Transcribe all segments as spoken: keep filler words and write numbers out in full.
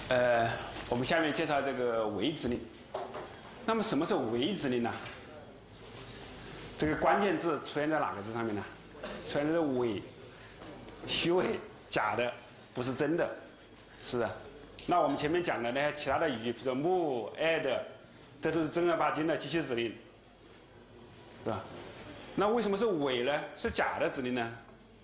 呃，我们下面介绍这个伪指令。那么什么是伪指令呢？这个关键字出现在哪个字上面呢？出现在伪、虚伪、假的，不是真的，是的。那我们前面讲的那些其他的语句，比如说 move、add， 这都是正儿八经的机器指令，是吧？那为什么是伪呢？是假的指令呢？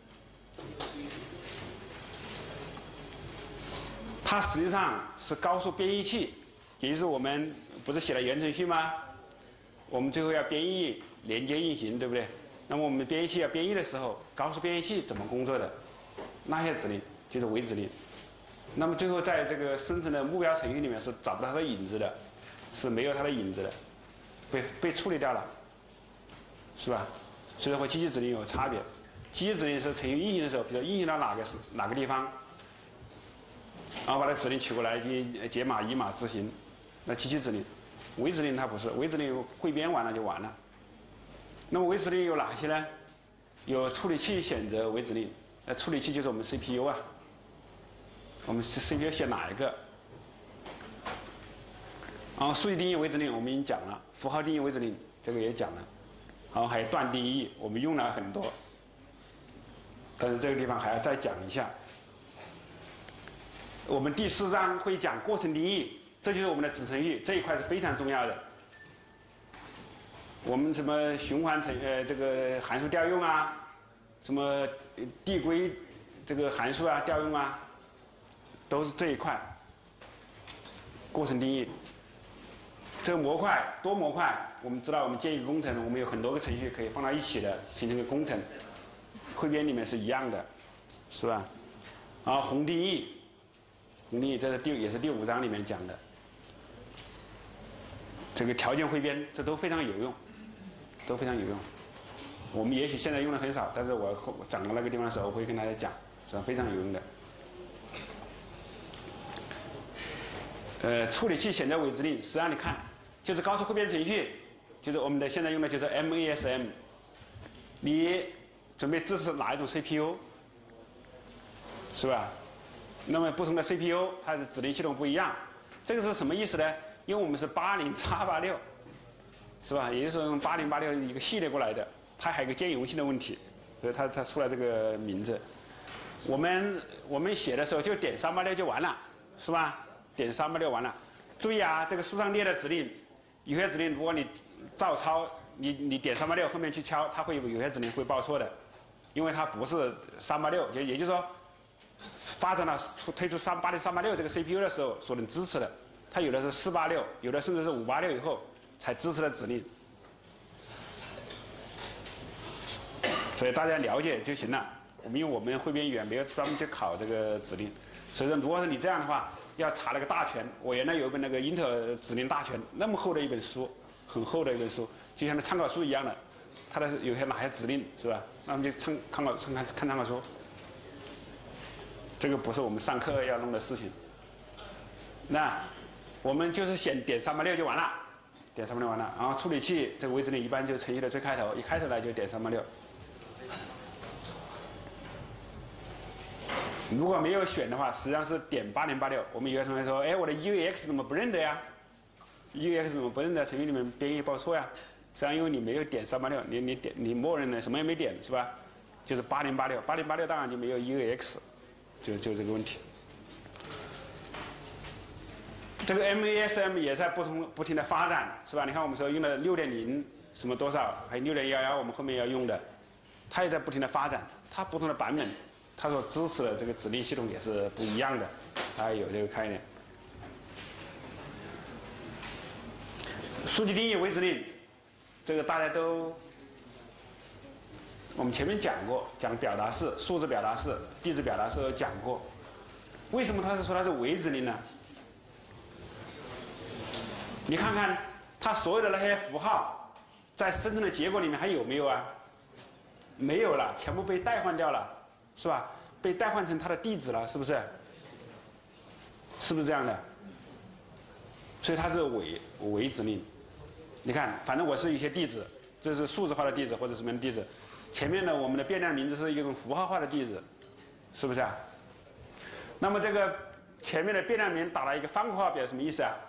它实际上是高速编译器，也就是我们不是写了原程序吗？我们最后要编译连接运行，对不对？那么我们编译器要编译的时候，高速编译器怎么工作的？那些指令就是伪指令。那么最后在这个生成的目标程序里面是找不到它的影子的，是没有它的影子的，被被处理掉了，是吧？所以和机器指令有差别。机器指令是程序运行的时候，比如运行到哪个哪个地方，然后把它指令取过来进行解码、移码、执行。那机器指令，伪指令它不是，伪指令汇编完了就完了。那么伪指令有哪些呢？有处理器选择伪指令，呃，处理器就是我们 C P U 啊。我们 C P U 选哪一个？然后数据定义伪指令我们已经讲了，符号定义伪指令这个也讲了，然后还有段定义，我们用了很多，但是这个地方还要再讲一下。我们第四章会讲过程定义，这就是我们的子程序这一块是非常重要的。我们什么循环程呃这个函数调用啊，什么递归这个函数啊调用啊，都是这一块。过程定义，这个模块多模块，我们知道我们建一个工程，我们有很多个程序可以放到一起的，形成一个工程。汇编里面是一样的，是吧？然后宏定义。宏定义这是第也是第五章里面讲的，这个条件汇编这都非常有用，都非常有用。我们也许现在用的很少，但是我讲到那个地方的时候，我会跟大家讲，是吧？非常有用的。呃，处理器选择伪指令，实际上你看，就是高速汇编程序，就是我们的现在用的就是 M A S M。你准备支持哪一种 C P U， 是吧？那么不同的 C P U 它的指令系统不一样，这个是什么意思呢？因为我们是八零叉八六，是吧？也就是说用八零八六一个系列过来的，它还有一个兼容性的问题，所以它它出来这个名字。我们我们写的时候就点三八六就完了，是吧？点三八六完了。注意啊，这个书上列的指令，有些指令如果你照抄，你你点三八六后面去敲，它会有有些指令会报错的，因为它不是三八六，也也就是说。发展了推出三八零三八六这个 C P U 的时候所能支持的，它有的是四八六，有的甚至是五八六以后才支持的指令，所以大家了解就行了。我们因为我们汇编语言没有专门去考这个指令，所以说如果是你这样的话，要查那个大全。我原来有一本那个英特尔指令大全，那么厚的一本书，很厚的一本书，就像那参考书一样的，它的有些哪些指令是吧？那我们就参参考看看参考书。这个不是我们上课要弄的事情。那我们就是选点三八六就完了，点三八六完了。然后处理器这个伪指令一般就程序的最开头，一开头来就点三八六。如果没有选的话，实际上是点八零八六。我们有些同学说，哎，我的 U X 怎么不认得呀 ？U X 怎么不认得？程序里面编译报错呀？实际上因为你没有点三八六，你你点你默认的什么也没点是吧？就是八零八六，八零八六当然就没有 U X。就就这个问题，这个 M A S M 也在不同不停的发展，是吧？你看我们说用了六点零什么多少，还有六点一一，我们后面要用的，它也在不停的发展，它不同的版本，它所支持的这个指令系统也是不一样的，大家有这个概念。数据定义伪指令，这个大家都。我们前面讲过，讲表达式、数字表达式、地址表达式有讲过。为什么他是说它是伪指令呢？你看看它所有的那些符号，在生成的结果里面还有没有啊？没有了，全部被代换掉了，是吧？被代换成它的地址了，是不是？是不是这样的？所以它是伪伪指令。你看，反正我是一些地址，这是数字化的地址或者什么样的地址。前面呢，我们的变量名字是一种符号化的地址，是不是啊？那么这个前面的变量里面打了一个方括号，表示什么意思啊？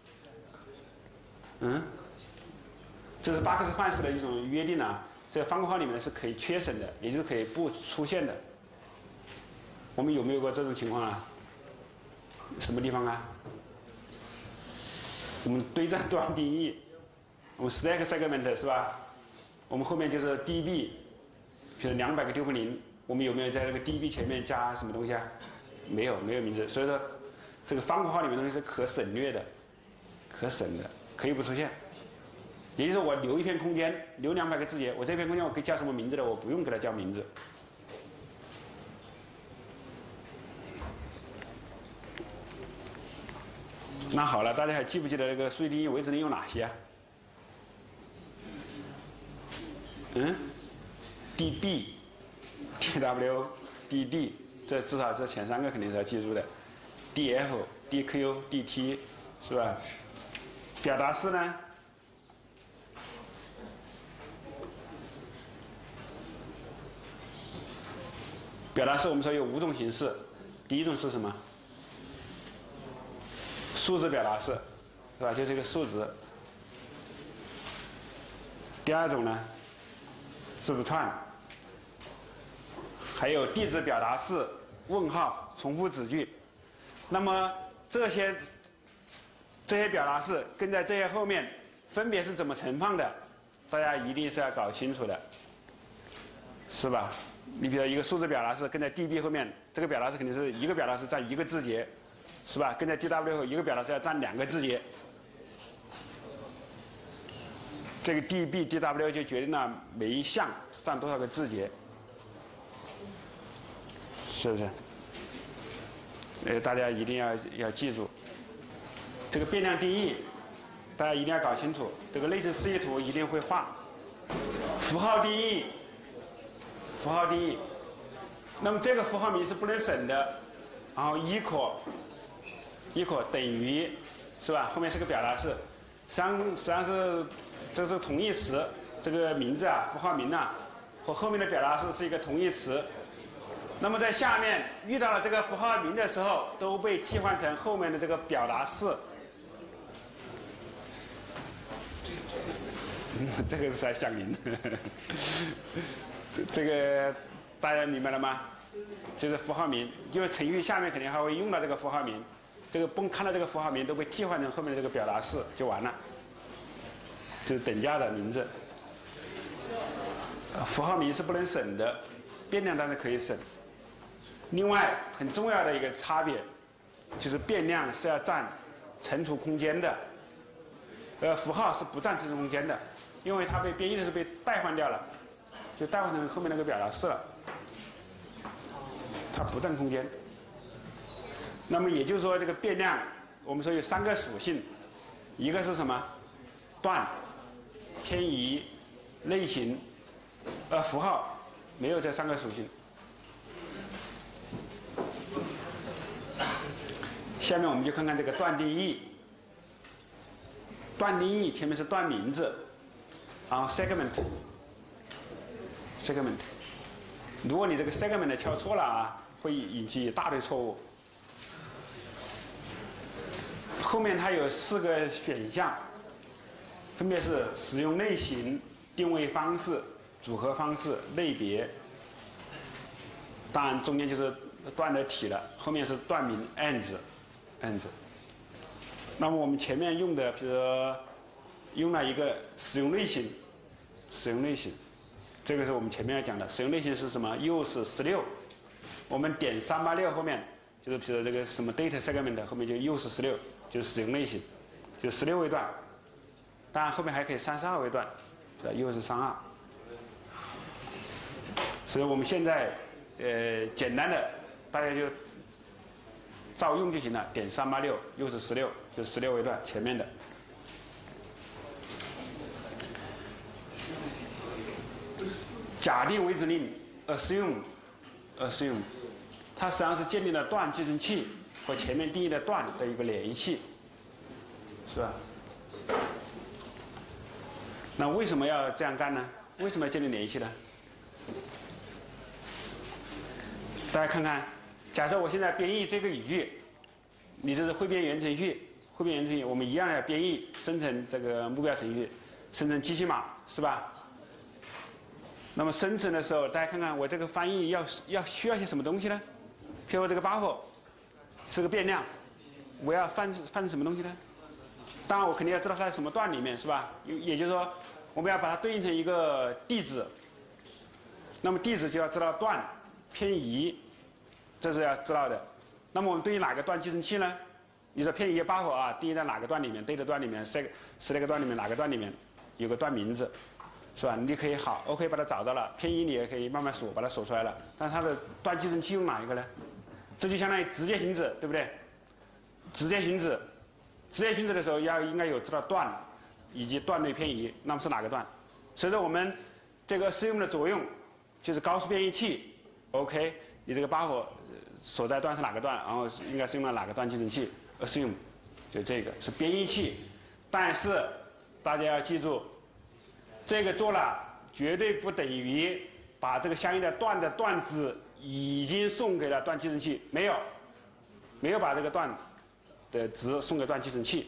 嗯，这是巴克斯范式的一种约定啊。这个方括号里面呢是可以缺省的，也就是可以不出现的。我们有没有过这种情况啊？什么地方啊？我们对战端定义，我们 stack segment 是吧？我们后面就是 db， 比如两百个丢不零，我们有没有在这个 db 前面加什么东西啊？没有，没有名字。所以说，这个方括号里面的东西是可省略的，可省的，可以不出现。也就是说，我留一片空间，留两百个字节，我这片空间我可以叫什么名字的，我不用给它叫名字。那好了，大家还记不记得那个数据定义维持令有哪些啊？嗯 ，db、dw、dd， 这至少这前三个肯定是要记住的。df、dq、dt 是吧？表达式呢？表达式我们说有五种形式，第一种是什么？数字表达式，是吧？就是一个数值。第二种呢，字符串，还有地址表达式、问号、重复子句。那么这些这些表达式跟在这些后面分别是怎么存放的，大家一定是要搞清楚的，是吧？你比如一个数字表达式跟在 db 后面，这个表达式肯定是一个表达式占一个字节。是吧？跟在 dw 后，一个表达式要占两个字节，这个 db、dw 就决定了每一项占多少个字节，是不是？呃，大家一定要要记住，这个变量定义，大家一定要搞清楚。这个类似示意图一定会画。符号定义，符号定义，那么这个符号名是不能省的，然后 equal。equal 等于，是吧？后面是个表达式，实际上实际上是这是同义词，这个名字啊，符号名啊，和后面的表达式是一个同义词。那么在下面遇到了这个符号名的时候，都被替换成后面的这个表达式。这个是在响铃。这这个大家明白了吗？就是符号名，因为程序下面肯定还会用到这个符号名。这个不看到这个符号名都被替换成后面的这个表达式就完了，就是等价的名字。符号名是不能省的，变量当然可以省。另外很重要的一个差别，就是变量是要占存储空间的，呃，符号是不占存储空间的，因为它被编译的时候被代换掉了，就代换成后面那个表达式了，它不占空间。那么也就是说，这个变量我们说有三个属性，一个是什么？段、偏移、类型，呃，符号没有这三个属性。下面我们就看看这个段定义。段定义前面是段名字，然后 segment，segment。如果你这个 segment 敲错了啊，会引起一大堆错误。后面它有四个选项，分别是使用类型、定位方式、组合方式、类别。当然中间就是段的体了，后面是段名 ends，ends。那么我们前面用的，比如说用了一个使用类型，使用类型，这个是我们前面要讲的。使用类型是什么 ？use 十六，我们点三八六后面就是比如说这个什么 data segment 后面就 use 十六。就是使用类型，就十六位段，当然后面还可以三十二位段，又是三二。所以我们现在呃简单的大家就照用就行了，点三八六又是十六，就十六位段前面的。假定为指令 assume assume， 它实际上是建立了段继承器和前面定义的段的一个联系，是吧？那为什么要这样干呢？为什么要建立联系呢？大家看看，假设我现在编译这个语句， 你这是汇编源程序，汇编源程序我们一样要编译生成这个目标程序，生成机器码是吧？那么生成的时候，大家看看我这个翻译要要需要些什么东西呢？譬如这个 buffer 是个变量，我要翻翻成什么东西呢？当然我肯定要知道它在什么段里面是吧？也也就是说，我们要把它对应成一个地址。那么地址就要知道段偏移，这是要知道的。那么我们对应哪个段寄生器呢？你说偏移 buffer 啊，定义在哪个段里面？对的段里面，十十来个段里面哪个段里面有个段名字？是吧？你可以好 ，OK 把它找到了，偏移你也可以慢慢数，把它数出来了。但它的段寄生器用哪一个呢？这就相当于直接寻址，对不对？直接寻址，直接寻址的时候要应该有知道段以及段类偏移，那么是哪个段？所以说我们这个assume的作用就是高速编译器 ，OK， 你这个 buffer 所在段是哪个段，然后应该是用了哪个段寄生器 ，assume 就这个是编译器，但是大家要记住。这个做了绝对不等于把这个相应的段的段子已经送给了段寄生器，没有，没有把这个段的值送给段寄生器。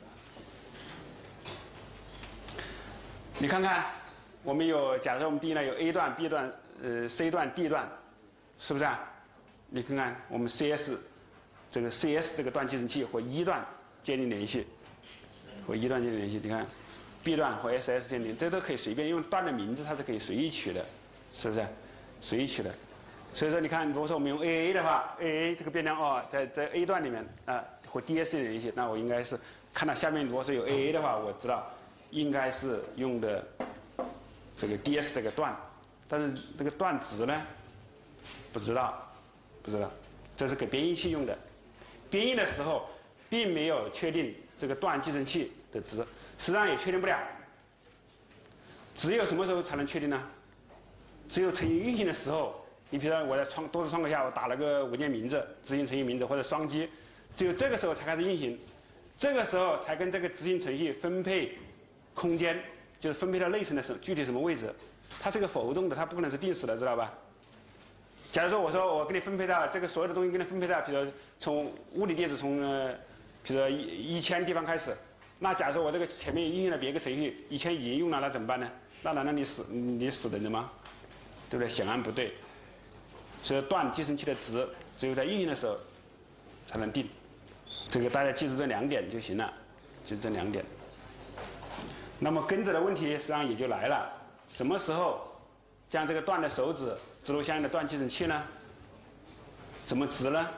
你看看，我们有，假设我们定义了有 A 段、B 段、呃 C 段、D 段，是不是啊？你看看我们 C S 这个 C S 这个段寄生器和一段建立联系，和一段建立联系，你看。B 段和 S S 建立，这都可以随便，因为段的名字它是可以随意取的，是不是？随意取的。所以说，你看，如果说我们用 A A 的话 ，A A 这个变量哦，在在 A 段里面啊、呃、和 D S 联系，那我应该是看到下面，如果是有 A A 的话，我知道应该是用的这个 D S 这个段，但是这个段值呢，不知道，不知道，这是给编译器用的。编译的时候，并没有确定这个段寄生器的值。实际上也确定不了，只有什么时候才能确定呢？只有程序运行的时候，你比如说我在窗多次窗口下我打了个文件名字，执行程序名字或者双击，只有这个时候才开始运行，这个时候才跟这个执行程序分配空间，就是分配到内层的时候具体什么位置，它是个浮动的，它不可能是定死的，知道吧？假如说我说我给你分配到这个所有的东西给你分配到，比如从物理地址从呃，比如说一一千地方开始。那假如说我这个前面运行了别个程序，一千已经用了，那怎么办呢？那难道你死你死等着吗？对不对？显然不对。所以段寄生器的值只有在运行的时候才能定。这个大家记住这两点就行了，就这两点。那么跟着的问题实际上也就来了：什么时候将这个段的手指植入相应的段寄生器呢？怎么植呢？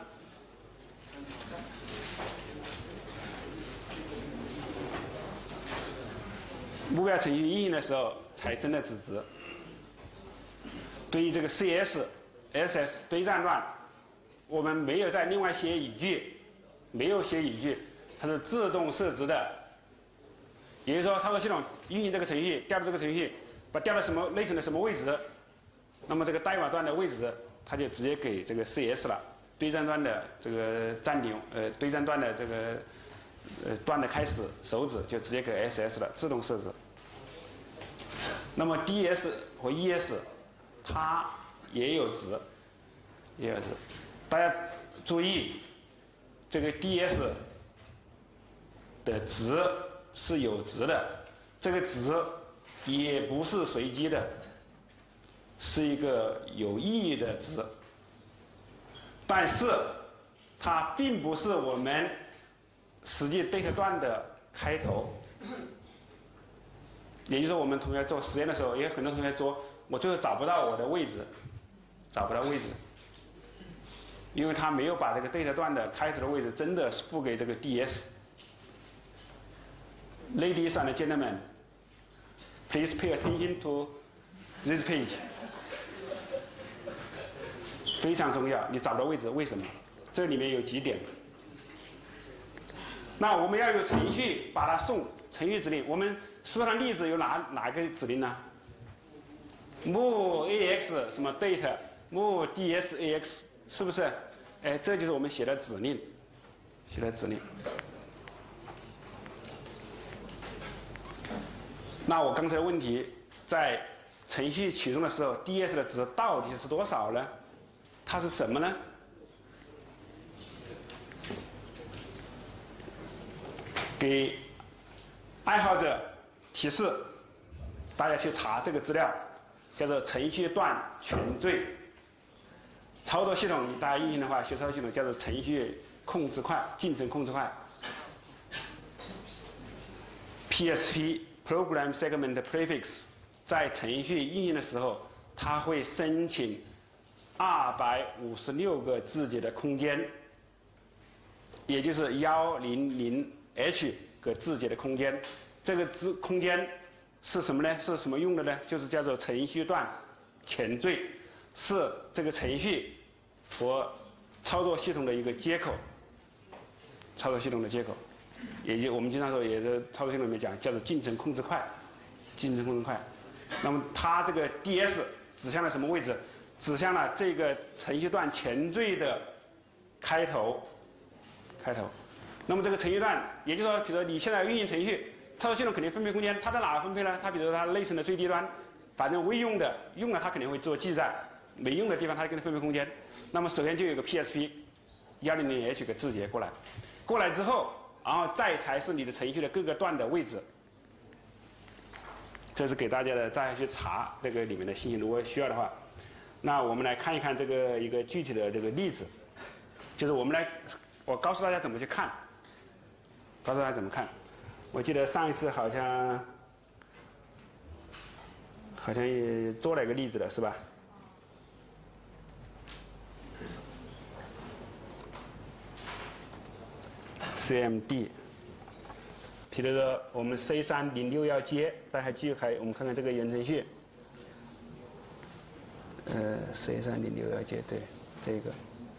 目标程序运行的时候才真的指值。对于这个 C S、S S 堆栈段，我们没有再另外写语句，没有写语句，它是自动设置的。也就是说，操作系统运行这个程序，调到这个程序，把调到什么内层的什么位置，那么这个代码段的位置，它就直接给这个 C S 了。堆栈段的这个暂停，呃，堆栈段的这个呃段的开始手指就直接给 S S 了，自动设置。那么 D S 和 E S 它也有值，也有值。大家注意，这个 D S 的值是有值的，这个值也不是随机的，是一个有意义的值。但是它并不是我们实际 data 段的开头。也就是说，我们同学做实验的时候，也有很多同学说，我最后找不到我的位置，找不到位置，因为他没有把这个 data 段的开头的位置真的付给这个 D S。Ladies and gentlemen, please pay attention to this page。非常重要，你找不到位置，为什么？这里面有几点。那我们要有程序把它送程序指令，我们书上例子有哪哪个指令呢 ？move ax 什么 date move dsax 是不是？哎，这就是我们写的指令，写的指令。那我刚才的问题，在程序启动的时候 ，ds 的值到底是多少呢？它是什么呢？ 给爱好者提示，大家去查这个资料，叫做程序段前缀。操作系统大家运行的话，学操作系统叫做程序控制块、进程控制块。P S P Program Segment Prefix 在程序运行的时候，它会申请二百五十六个字节的空间，也就是一零零 H 个字节的空间。这个字空间是什么呢？是什么用的呢？就是叫做程序段前缀，是这个程序和操作系统的一个接口，操作系统的接口。也就我们经常说，也是操作系统里面讲，叫做进程控制块，进程控制块。那么它这个 D S 指向了什么位置？指向了这个程序段前缀的开头，开头。那么这个程序段，也就是说，比如说你现在运行程序，操作系统肯定分配空间，它在哪分配呢？它比如说它内存的最低端，反正未用的，用了它肯定会做记载，没用的地方它给你分配空间。那么首先就有个 P S P 一零零 H 个字节过来，过来之后。然后再才是你的程序的各个段的位置，这是给大家的，大家去查这个里面的信息。如果需要的话，那我们来看一看这个一个具体的这个例子，就是我们来，我告诉大家怎么去看，告诉大家怎么看。我记得上一次好像好像也做了一个例子了，是吧？C M D， 比如说我们 C 三零六要接，大家记还我们看看这个原程序，呃 C 三零六要接，对这个，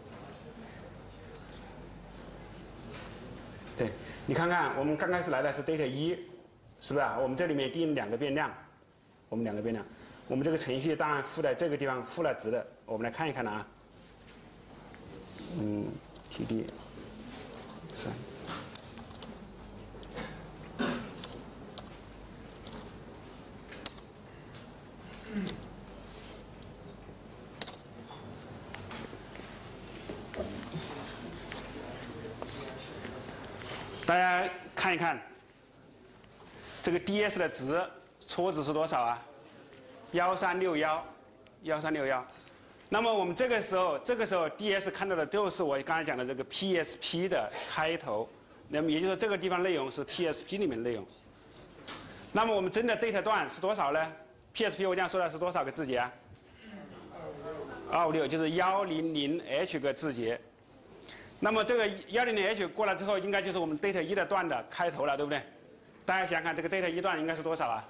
对你看看我们刚开始来的是 data 一，是不是啊？我们这里面定两个变量，我们两个变量，我们这个程序当然附在这个地方附了值的，我们来看一看啊，嗯 T D 三。大家看一看，这个 D S 的值初值是多少啊？幺三六幺，幺三六幺。那么我们这个时候，这个时候 D S 看到的都是我刚才讲的这个 P S P 的开头。那么也就是说，这个地方内容是 P S P 里面的内容。那么我们真的 data 段是多少呢 ？P S P 我这样说的是多少个字节啊？二五六就是幺零零 H 个字节。那么这个幺零零 H 过来之后，应该就是我们 data 一的段的开头了，对不对？大家想想看，这个 data 一段应该是多少啊？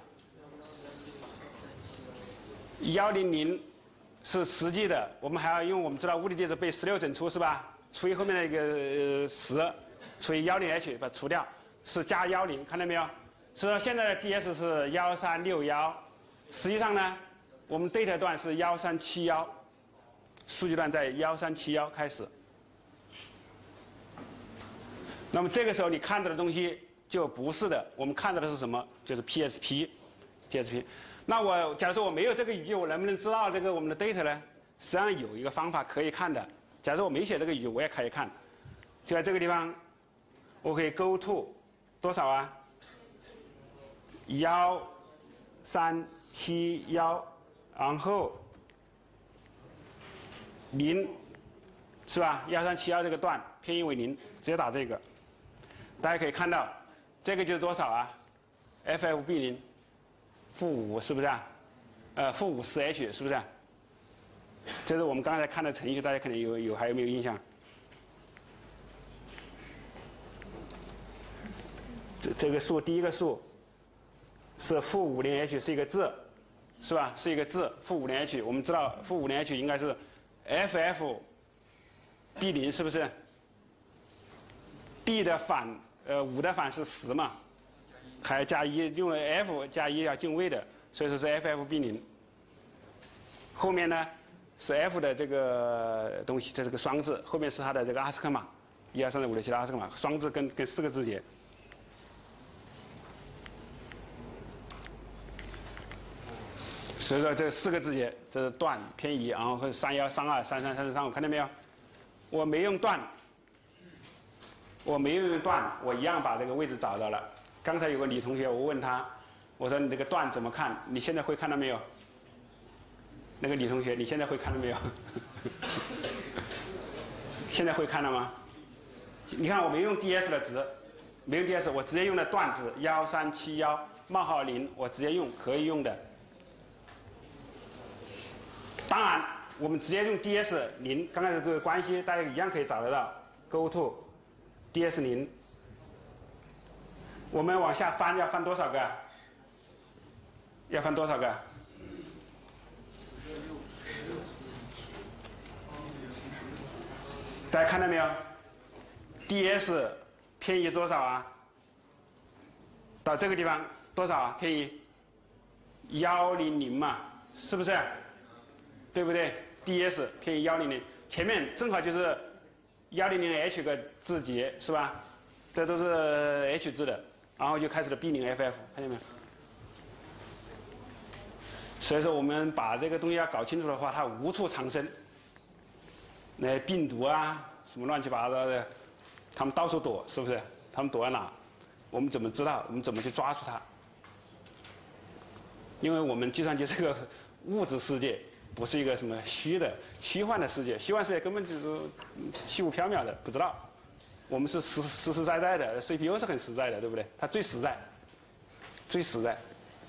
幺零零是实际的，我们还要用我们知道物理地址被十六整除是吧？除以后面的一个十，除以幺零 H 把它除掉，是加幺零，看到没有？所以说现在的 D S 是幺三六幺，实际上呢，我们 data 段是幺三七幺，数据段在幺三七幺开始。那么这个时候你看到的东西就不是的，我们看到的是什么？就是 P S P，P S P。那我假如说我没有这个语句，我能不能知道这个我们的 data 呢？实际上有一个方法可以看的。假如说我没写这个语句，我也可以看。就在这个地方，我可以 go to 多少啊？幺三七幺，然后零，是吧？幺三七幺这个段偏移为零，直接打这个。大家可以看到，这个就是多少啊 ？F F B 零，负五是不是啊？呃，负五十 H 是不是啊？这是我们刚才看的程序，大家可能有有还有没有印象？这这个数第一个数是负五零 H 是一个字，是吧？是一个字，负五零 H， 我们知道负五零 H 应该是 F F B 零是不是 ？B 的反。呃，五的反是十嘛，还加一，因为 F 加一要进位的，所以说是 F F B 零。后面呢是 F 的这个东西，这是个双字，后面是它的这个阿斯克码，一二三四五六七的阿斯克码，双字跟跟四个字节。所以说这四个字节，这是段偏移，然后和三幺三二三三三四三五，看到没有？我没用段。 我没有用段，我一样把这个位置找到了。刚才有个李同学，我问他，我说你这个段怎么看？你现在会看到没有？那个李同学，你现在会看到没有？现在会看到吗？你看我没用 D S 的值，没用 D S， 我直接用的段值幺三七幺冒号零，我直接用可以用的。当然，我们直接用 D S 零，刚才这个关系大家一样可以找得到。Go to D S 零，我们往下翻要翻多少个？要翻多少个？大家看到没有 ？D S 偏移多少啊？到这个地方多少啊？偏移幺零零嘛，是不是？对不对 ？D S 偏移幺零零，前面正好就是幺零零 H 个字节，是吧？这都是 H 字的，然后就开始了 B 零 F F， 看见没有？所以说我们把这个东西要搞清楚的话，它无处藏身。那病毒啊，什么乱七八糟的，他们到处躲，是不是？他们躲在哪？我们怎么知道？我们怎么去抓住它？因为我们计算机这个物质世界不是一个什么虚的、虚幻的世界，虚幻世界根本就是虚无缥缈的，不知道。我们是实实实在在的 ，C P U 是很实在的，对不对？它最实在，最实在。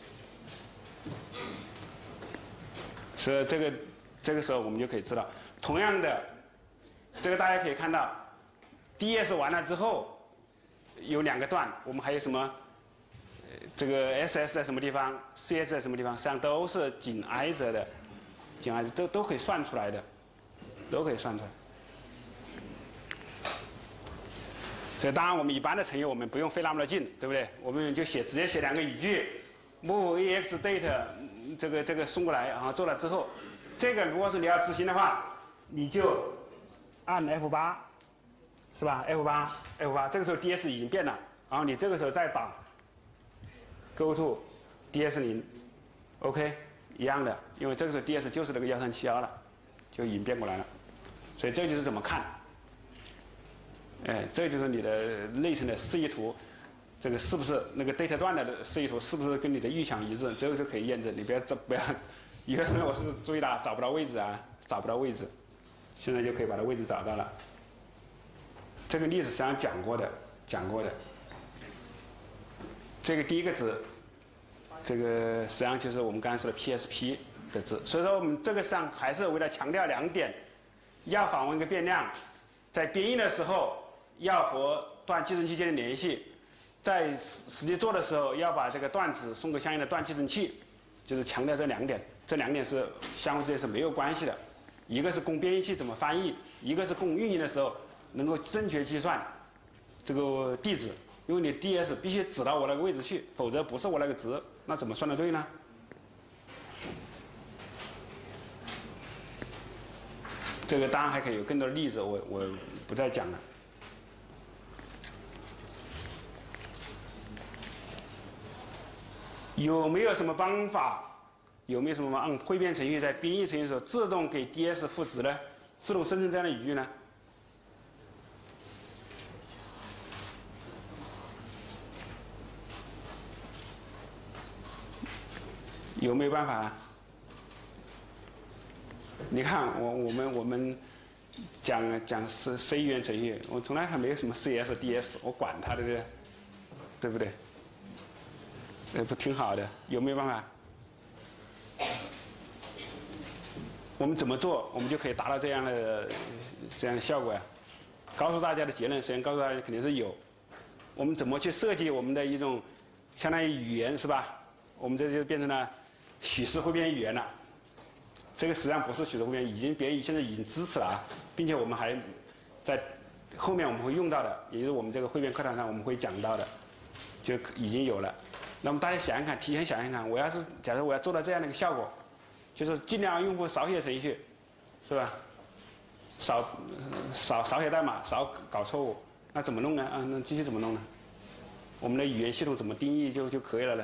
所以这个这个时候我们就可以知道，同样的。这个大家可以看到 ，D S 完了之后有两个段，我们还有什么？呃，这个 S S 在什么地方 ，C S 在什么地方，实际上都是紧挨着的，紧挨着都都可以算出来的，都可以算出来。所以当然我们一般的程序我们不用费那么多劲，对不对？我们就写直接写两个语句 ，move A X date 这个这个送过来，然后做了之后，这个如果是你要执行的话，你就按 F 八， 是吧 ？F 八 F 八， 这个时候 D S 已经变了，然后你这个时候再打 Go to D S 零 ，OK， 一样的，因为这个时候 D S 就是那个幺三七幺了，就已经变过来了，所以这就是怎么看，哎，这就是你的内层的示意图，这个是不是那个 data 段的示意图是不是跟你的预想一致？这个就可以验证，你不要这不要，有的同学我是注意了找不到位置啊，找不到位置。现在就可以把它位置找到了。这个例子实际上讲过的，讲过的。这个第一个值，这个实际上就是我们刚才说的 P S P 的值。所以说我们这个上还是为了强调两点：要访问一个变量，在编译的时候要和段寄生器建立联系，在实实际做的时候要把这个段子送给相应的段寄生器，就是强调这两点。这两点是相互之间是没有关系的。一个是供编译器怎么翻译，一个是供运营的时候能够正确计算这个地址，因为你 D S 必须指到我那个位置去，否则不是我那个值，那怎么算得对呢？这个当然还可以有更多的例子，我我不再讲了。有没有什么方法？有没有什么按汇编程序在编译程序的时候自动给 D S 赋值呢？自动生成这样的语句呢？有没有办法啊？你看我我们我们讲讲 C C 语言程序，我从来还没有什么 C S D S， 我管它的，对不对？对不对？呃，不挺好的？有没有办法？我们怎么做，我们就可以达到这样的这样的效果呀？告诉大家的结论，实际上告诉大家肯定是有。我们怎么去设计我们的一种相当于语言，是吧？我们这就变成了许氏汇编语言了。这个实际上不是许氏汇编，已经别现在已经支持了啊，并且我们还在后面我们会用到的，也就是我们这个汇编课堂上我们会讲到的，就已经有了。那么大家想想看，提前想想看，我要是假如我要做到这样的一个效果。就是尽量让用户少写程序，是吧？少少少写代码，少搞错误。那怎么弄呢？啊，那机器怎么弄呢？我们的语言系统怎么定义就就可以了呢？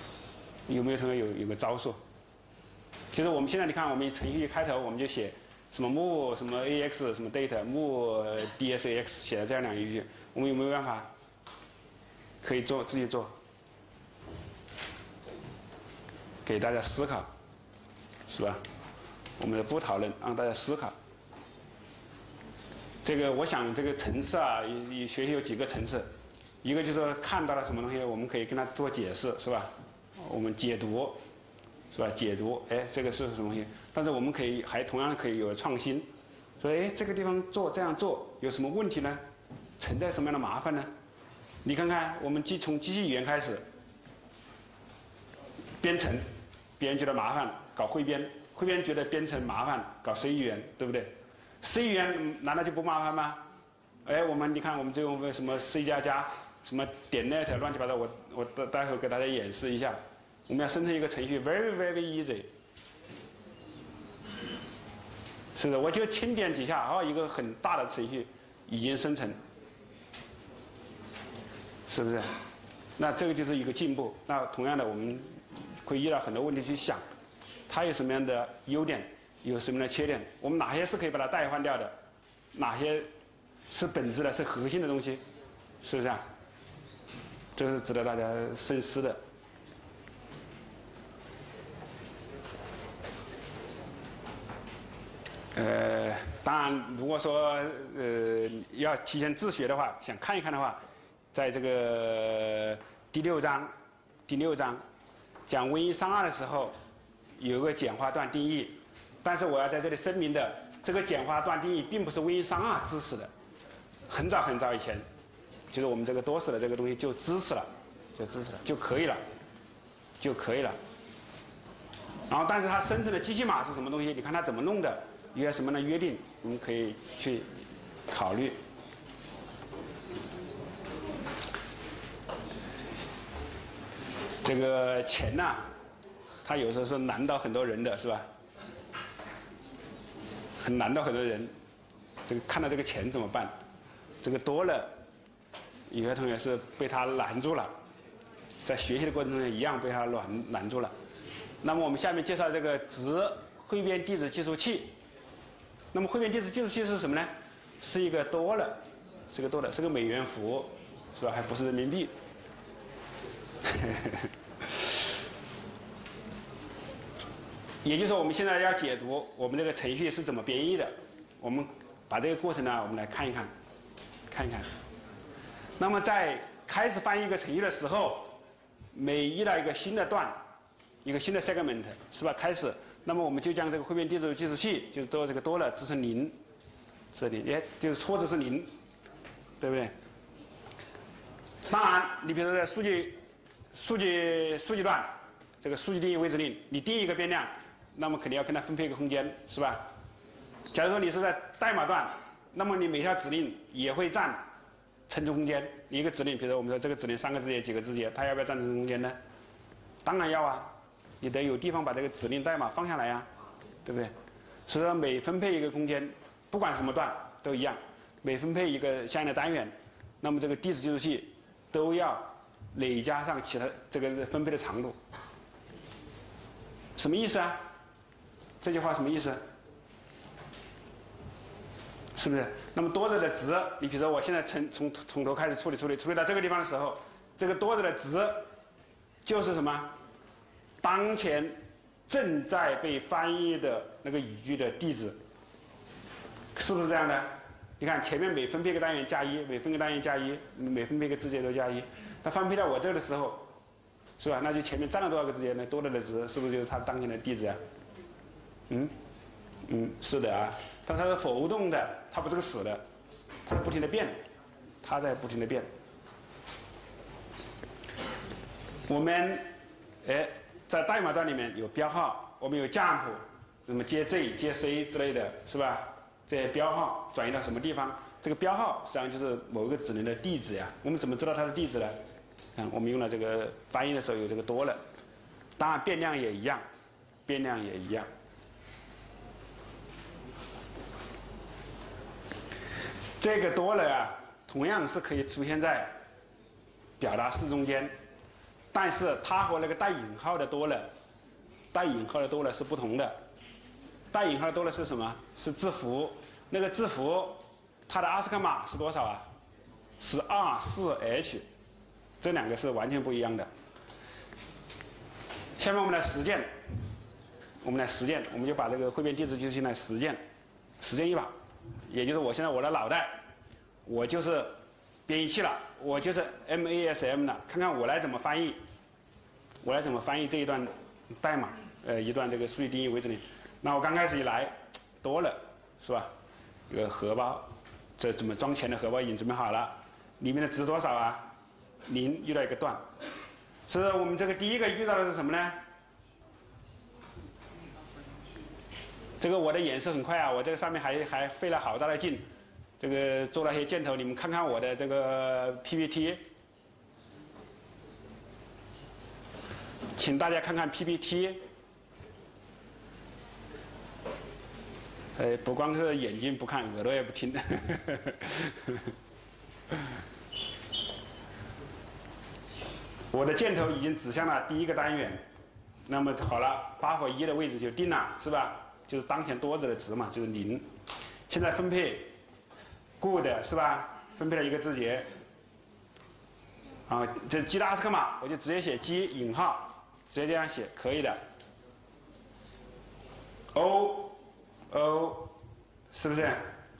有没有同学有有个招数？其实我们现在你看，我们程序一开头我们就写什么 move 什么 ax 什么 data move dsax 写的这样两个语句，我们有没有办法可以做自己做？给大家思考，是吧？我们不讨论，让大家思考。这个我想这个层次啊，也学习有几个层次，一个就是说看到了什么东西，我们可以跟他做解释，是吧？我们解读，是吧？解读，哎，这个是什么东西？但是我们可以还同样可以有创新，说哎，这个地方做这样做有什么问题呢？存在什么样的麻烦呢？你看看，我们机从机器语言开始，编程，别人觉得麻烦，搞汇编，汇编觉得编程麻烦，搞 C 语言，对不对 ？C 语言难道就不麻烦吗？哎，我们你看，我们就用什么 C 加加，什么点 net 乱七八糟，我我待待会给大家演示一下。我们要生成一个程序 ，very very easy。是的，我就轻点几下，啊，一个很大的程序已经生成，是不是？那这个就是一个进步。那同样的，我们会遇到很多问题去想，它有什么样的优点，有什么样的缺点，我们哪些是可以把它代换掉的，哪些是本质的、是核心的东西，是不是啊？这是值得大家深思的。呃，当然，如果说呃要提前自学的话，想看一看的话，在这个第六章，第六章讲 Win 一三二的时候，有个简化段定义，但是我要在这里声明的，这个简化段定义并不是 Win 一三二支持的，很早很早以前，就是我们这个多时的这个东西就支持了，就支持了就可以了，就可以了。然后，但是它生成的机器码是什么东西？你看它怎么弄的？有什么样的约定，我们可以去考虑。这个钱呐、啊，它有时候是难到很多人的，是吧？很难到很多人。这个看到这个钱怎么办？这个多了，有些同学是被他拦住了，在学习的过程中一样被他拦拦住了。那么我们下面介绍这个值汇编地址计数器。那么汇编地址计数器是什么呢？是一个多了，是个多了，是个美元符，是吧？还不是人民币。也就是说，我们现在要解读我们这个程序是怎么编译的。我们把这个过程呢，我们来看一看，看一看。那么在开始翻译一个程序的时候，每遇到一个新的段，一个新的 segment 是吧？开始，那么我们就将这个汇编地址计数器，就是多这个多了制成零，设定，哎，就是错值是零，对不对？当然，你比如说在数据数据数据段，这个数据定义位置令，你定义一个变量，那么肯定要跟它分配一个空间，是吧？假如说你是在代码段，那么你每条指令也会占存储空间。一个指令，比如说我们说这个指令三个字节几个字节，它要不要占存储空间呢？当然要啊。你得有地方把这个指令代码放下来呀，对不对？所以说每分配一个空间，不管什么段都一样，每分配一个相应的单元，那么这个地址计数器都要累加上其他这个分配的长度。什么意思啊？这句话什么意思？是不是？那么多的的值，你比如说我现在从从从头开始处理处理处理到这个地方的时候，这个多的的值就是什么？当前正在被翻译的那个语句的地址，是不是这样的？你看前面每分配一个单元加一，每分配一个单元加一，每分配一个字节都加一。它分配到我这的时候，是吧？那就前面占了多少个字节呢？多了的值是不是就是它当前的地址啊？嗯，嗯，是的啊。但它是浮动的，它不是个死的，它在不停的变，它在不停的变。我们，哎。在代码段里面有标号，我们有 jump， 什么接 J 接 C 之类的，是吧？这些标号转移到什么地方？这个标号实际上就是某一个指令的地址呀。我们怎么知道它的地址呢？看我们用了这个翻译的时候有这个多了，当然变量也一样，变量也一样。这个多了啊，同样是可以出现在表达式中间。但是它和那个带引号的多了，带引号的多了是不同的。带带引号的多了是什么？是字符。那个字符，它的阿斯克码是多少啊？是 R 四 H， 这两个是完全不一样的。下面我们来实践，我们来实践，我们就把这个汇编地址就进来实践，实践一把。也就是我现在我的脑袋，我就是编译器了，我就是 M A S M 了，看看我来怎么翻译，我来怎么翻译这一段代码，呃，一段这个数据定义为这里。那我刚开始一来多了，是吧？一个荷包，这怎么装钱的荷包已经准备好了，里面的值多少啊？零遇到一个段，所以我们这个第一个遇到的是什么呢？这个我的演示很快啊，我这个上面还还费了好大的劲，这个做了一些箭头，你们看看我的这个 P P T， 请大家看看 P P T。呃，不光是眼睛不看，耳朵也不听。我的箭头已经指向了第一个单元，那么好了 ，buffer 一的位置就定了，是吧？就是当前多的值嘛，就是零。现在分配 good 是吧？分配了一个字节。啊，这 G 的阿斯克码，我就直接写 G 引号，直接这样写，可以的。O O 是不是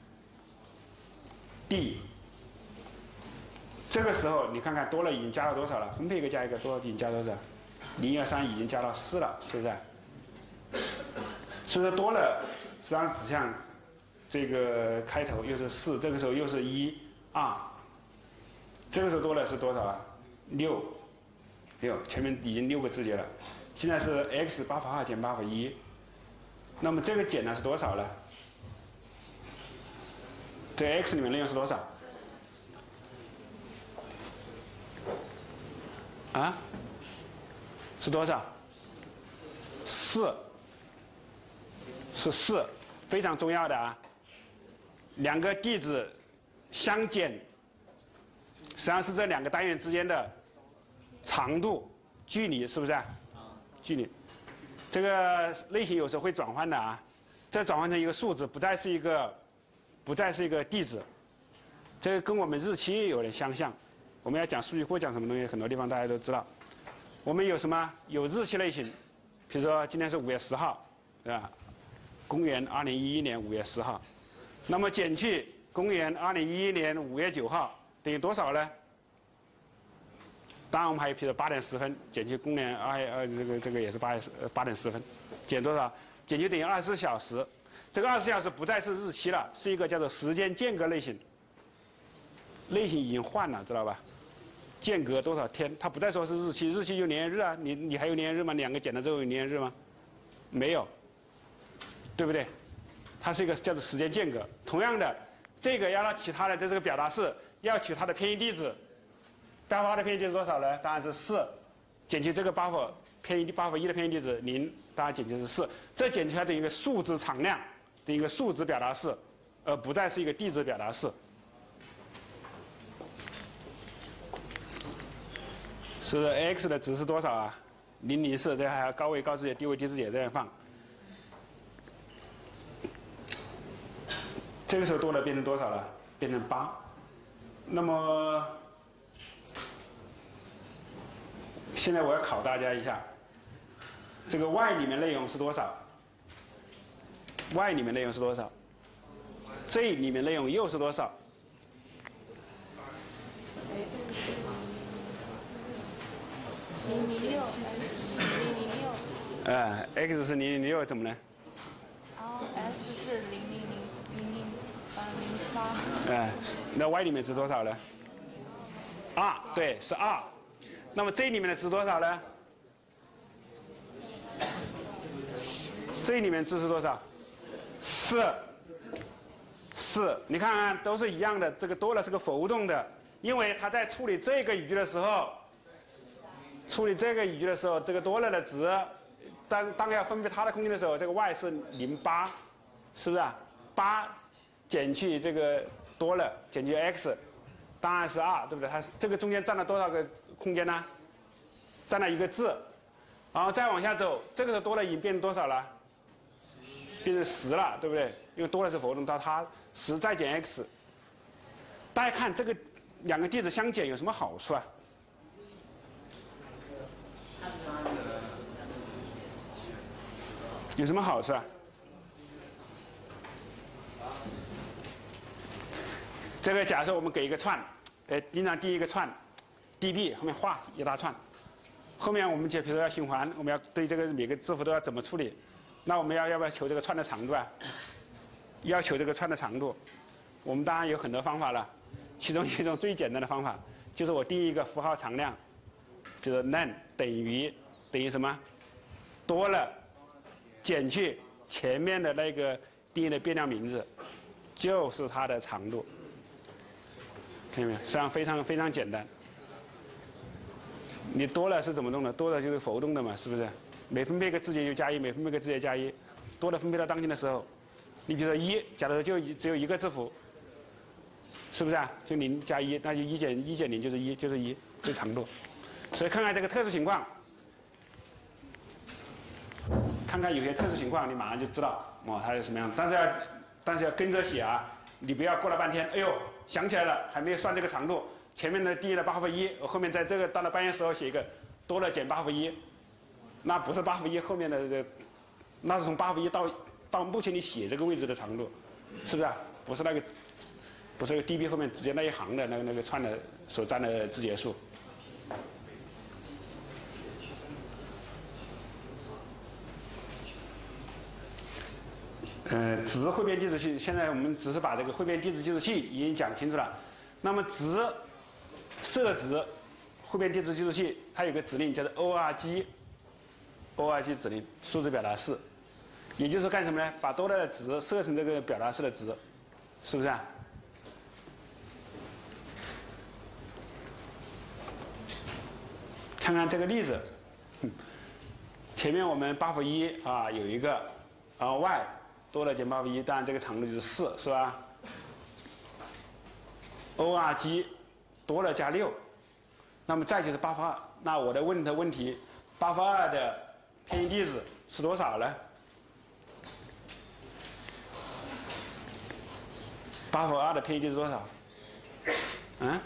？D 这个时候你看看多了已经加了多少了？分配一个加一个，多了已经加多少？零二三已经加到四了，是不是？所以说多了实际上指向这个开头又是四，这个时候又是一二，这个时候多了是多少啊？六六，前面已经六个字节了，现在是 x 八负二减八负一。那么这个减呢是多少呢？这 x 里面内容是多少？啊？是多少？四，是四，非常重要的啊。两个地址相减，实际上是这两个单元之间的长度、距离，是不是啊？距离。这个类型有时候会转换的啊，这转换成一个数字，不再是一个，不再是一个地址，这个跟我们日期有点相像。我们要讲数据库讲什么东西，很多地方大家都知道。我们有什么？有日期类型，比如说今天是五月十号，对吧？公元二零一一年五月十号，那么减去公元二零一一年五月九号等于多少呢？当然，我们还有比如八点十分减去公元二呃这个这个也是八呃八点十分，减多少？减去等于二十四小时。这个二十四小时不再是日期了，是一个叫做时间间隔类型。类型已经换了，知道吧？间隔多少天？它不再说是日期，日期就年日啊，你你还有年日吗？两个减了之后有年日吗？没有，对不对？它是一个叫做时间间隔。同样的，这个要让其他的这是个表达式，要取它的偏移地址。buffer 的偏移地址多少呢？当然是四，减去这个 buffer 偏移 buffer 一的偏移地址零，当然减去是四。这减去来等于一个数值常量，等于一个数值表达式，而不再是一个地址表达式。是 x 的值是多少啊？零零四，这还要高位高字节、低位低字节这样放。这个时候多了变成多少了？变成八。那么现在我要考大家一下，这个 y 里面内容是多少 ？y 里面内容是多少 ？z 里面内容又是多少？ 零零六，零零六。 呃 ，x 是零零六，怎么呢？ 然后 s 是零零零零零八零八。 呃，那 y 里面值多少呢？二，对，是二。那么 z 里面的值多少呢？ z 里面值是多少？四，四。你看看都是一样的，这个多了是个浮动的，因为它在处理这个语句的时候，处理这个语句的时候，这个多了的值，当当要分配它的空间的时候，这个 y 是零八，是不是啊？八减去这个多了，减去 x， 当然是二，对不对？它这个中间占了多少个空间呢？占了一个字，然后再往下走，这个时候多了已经变成多少了？ 变成十了，对不对？因为多了是活动到它十再减 x。大家看这个两个地址相减有什么好处啊？有什么好处啊？这个假设我们给一个串，呃，经常第一个串 ，D B 后面画一大串，后面我们就比如说要循环，我们要对这个每个字符都要怎么处理？那我们要要不要求这个串的长度啊？要求这个串的长度，我们当然有很多方法了，其中一种最简单的方法就是我定一个符号常量，比如 len 等于等于什么？多了减去前面的那个定义的变量名字，就是它的长度。看见没有？实际上非常非常简单。你多了是怎么弄的？多了就是浮动的嘛，是不是？每分配一个字节就加一，每分配一个字节加一，多了分配到当今的时候，你比如说一，假如说就只有一个字符，是不是啊？就零加一，那就一减一减零就是一，就是一，就是长度。所以看看这个特殊情况，看看有些特殊情况，你马上就知道哦它是什么样子。但是要但是要跟着写啊，你不要过了半天，哎呦想起来了，还没有算这个长度，前面的定义了八负一，我后面在这个到了半夜时候写一个多了减八负一。那不是八负一后面的这个，那是从八负一到到目前你写这个位置的长度，是不是啊？不是那个，不是那个 D B 后面直接那一行的那个那个串的所占的字节数。呃，值汇编地址器，现在我们只是把这个汇编地址计数器已经讲清楚了。那么值设置汇编地址计数器，它有个指令叫做 org。org 指令数字表达式，也就是干什么呢？把多了的值设成这个表达式的值，是不是啊？看看这个例子，前面我们八负一啊有一个，然后 y 多了减八负一，当然这个长度就是四，是吧 ？org 多了加六，那么再就是八负二。那我的问的问题，八负二的偏移地址是多少呢？八负二的偏移地址多少？嗯？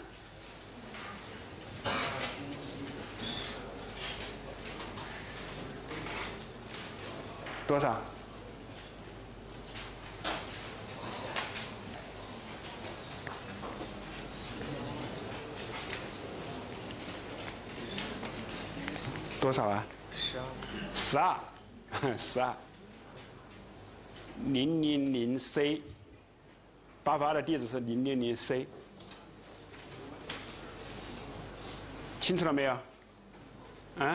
多少？多少啊？ 十二。 十二，十二。零零零 C， 八负二的地址是零零零 C， 清楚了没有？啊？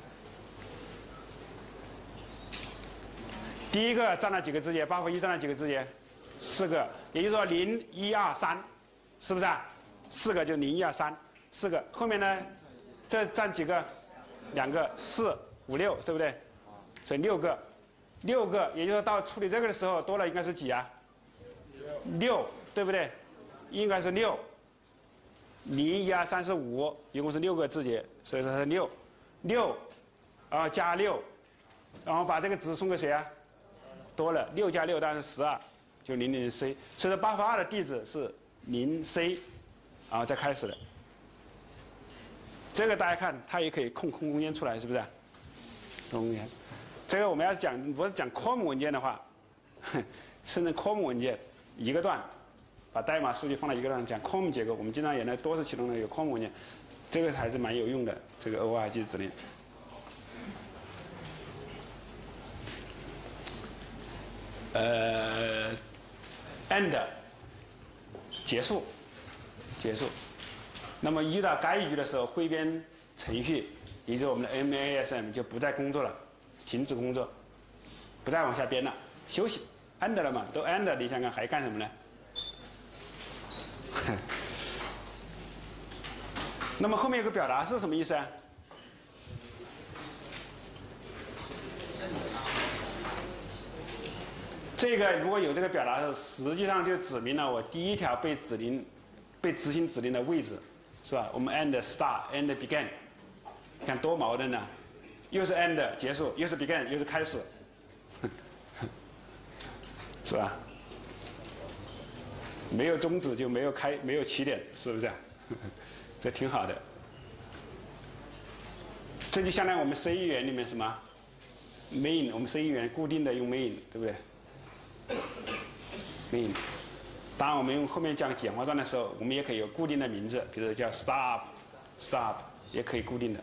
第一个占了几个字节？八负一占了几个字节？四个，也就是说零一二三，是不是啊？四个就零一二三，四个。后面呢，这占几个？两个，四五六，对不对？所以六个，六个，也就是到处理这个的时候，多了应该是几啊？六，对不对？应该是六。零一二三四五，一共是六个字节，所以说它是六，六，然后加六，然后把这个值送给谁啊？多了，六加六当然是十二，就零零零 C。所以说八负二的地址是零 C， 然后再开始的。这个大家看，它也可以空空空间出来，是不是？空空间。这个我们要是讲，不是讲 com 文件的话，甚至 com 文件一个段，把代码数据放到一个段讲 com 结构，我们经常也呢多次启动的有 com 文件，这个还是蛮有用的。这个 org 指令。呃 ，end 结束，结束。那么遇到该一句的时候，汇编程序，也就是我们的 M A S M 就不再工作了，停止工作，不再往下编了，休息 ，end 了嘛，都 end， 你想想还干什么呢？那么后面有个表达是什么意思啊？这个如果有这个表达式，实际上就指明了我第一条被指令、被执行指令的位置。是吧？我们 end start end begin， 你看多矛盾呢，又是 end 结束，又是 begin， 又是开始。 是吧？没有终止就没有开，没有起点，是不是？这挺好的。这就相当于我们 C 语言里面什么 main， 我们 C 语言固定的用 main， 对不对 ？main。当我们用后面讲简化段的时候，我们也可以有固定的名字，比如说叫 stop，stop 也可以固定的。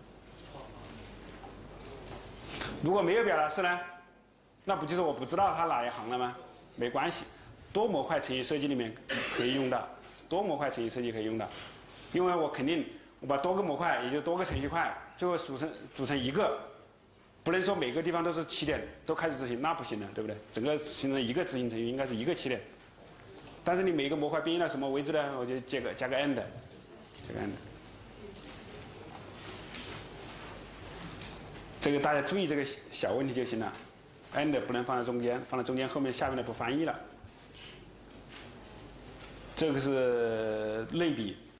如果没有表达式呢，那不就是我不知道它哪一行了吗？没关系，多模块程序设计里面可以用到，多模块程序设计可以用到，因为我肯定我把多个模块，也就多个程序块，最后组成组成一个，不能说每个地方都是起点都开始执行，那不行的，对不对？整个形成一个执行程序应该是一个起点。但是你每个模块编译到什么为止呢？我就加个加个 end， 加个 end。这个大家注意这个小问题就行了 ，end 不能放在中间，放在中间后面下面的不翻译了。这个是类比，